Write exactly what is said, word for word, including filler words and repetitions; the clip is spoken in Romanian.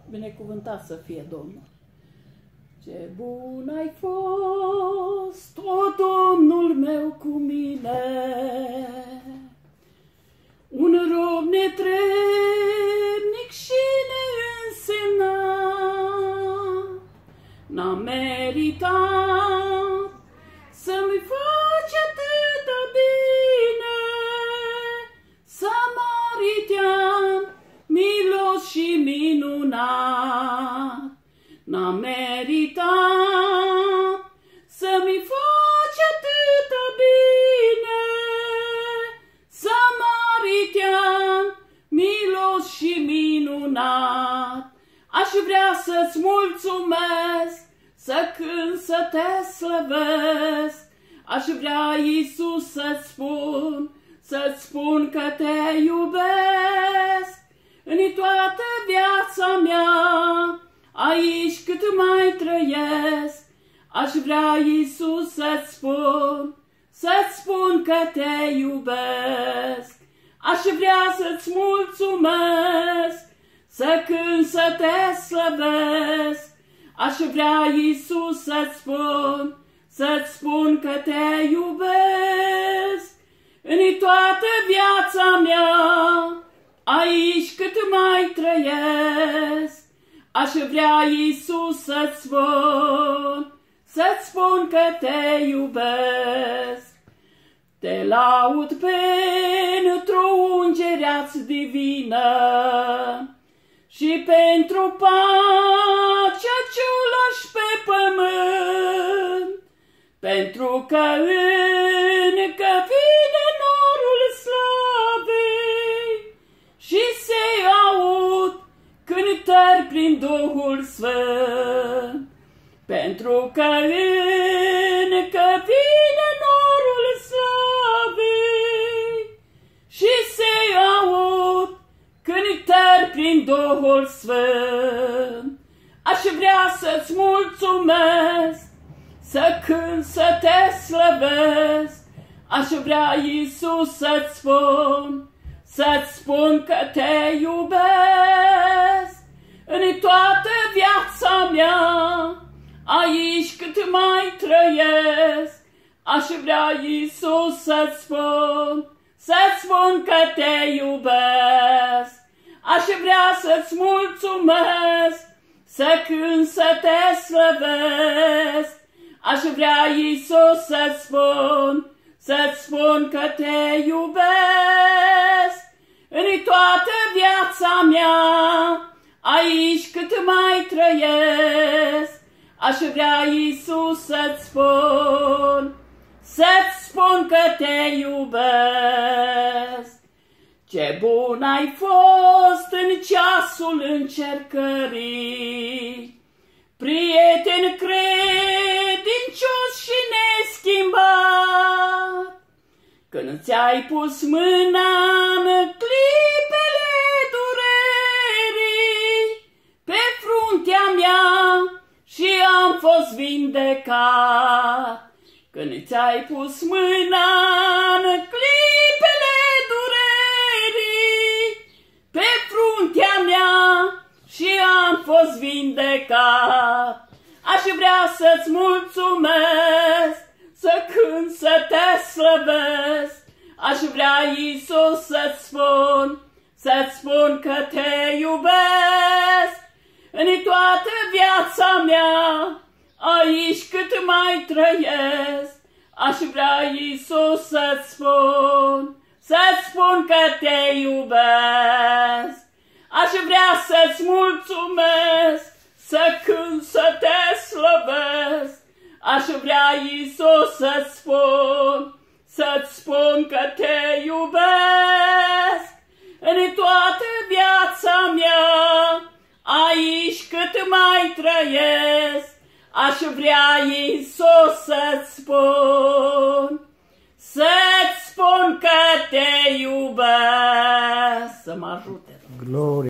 Binecuvântat să fie Domnul. Ce bun ai fost, o Domnul meu, cu mine, un rob netrebnic și neînsemnat, n-am meritat să-mi faci atâta bine, să măriteam milos și minunat. N-am meritat să-mi faci atâta bine, să măriteam milos și minunat. Aș vrea să-ți mulțumesc, să cânt, să te slăvesc. Aș vrea, Iisus, să-ți spun, să-ți spun că te iubesc. În toată viața mea, aici cât mai trăiesc, aș vrea, Iisus, să-ți spun, să-ți spun că te iubesc. Aș vrea să-ți mulțumesc, să cânt, să te slăvesc. Aș vrea, Iisus, să-ți spun, să-ți spun că te iubesc. În toată viața mea, aici cât mai trăiesc, aș vrea, Iisus, să-ți spun, să-ți spun că te iubesc. Te laud pentru ungerea-ți divină și pentru pacea ce-o lași pe pământ, pentru că încă vine norul slavei și se aud cântări prin Duhul Sfânt, pentru că încă vine norul slavei și se aud cântări prin Duhul Sfânt. Aș vrea să-ți mulțumesc, să cânt, să te slăvesc. Aș vrea, Iisus, să-ți spun, să-ți spun că te iubesc. În toată viața mea, aici cât mai trăiesc, aș vrea, Iisus, să-ți spun, să-ți spun că te iubesc. Aș vrea să-ți mulțumesc, să cânt, să te slăvesc. Aș vrea, Iisus, să-ți spun, să-ți spun că te iubesc. În toată viața mea, aici cât mai trăiesc, aș vrea, Iisus, să-ți spun, să-ți spun că te iubesc. Ce bun ai fost în ceasul încercării, prieten credincios și neschimbat, când ți-ai pus mâna în clipele durerii pe fruntea mea și am fost vindecat. Când ți-ai pus mâna în clipele durerii pe fruntea mea și am fost vindecat. Aș vrea să-ți mulțumesc, să cânt, să te slăvesc. Aș vrea, Iisus, să-ți spun, să-ți spun că te iubesc. În toată viața mea, aici cât mai trăiesc, aș vrea, Iisus, să-ți spun, să-ți spun că te iubesc. Aș vrea să-ți mulțumesc, să cânt, să te slăvesc. Aș vrea, Iisus, să-ți spun, să-ți spun că te iubesc. În toată viața mea, aici cât mai trăiesc, aș vrea, Iisus, să-ți spun, să-ți spun că te iubesc. Să mă ajute. Glorie.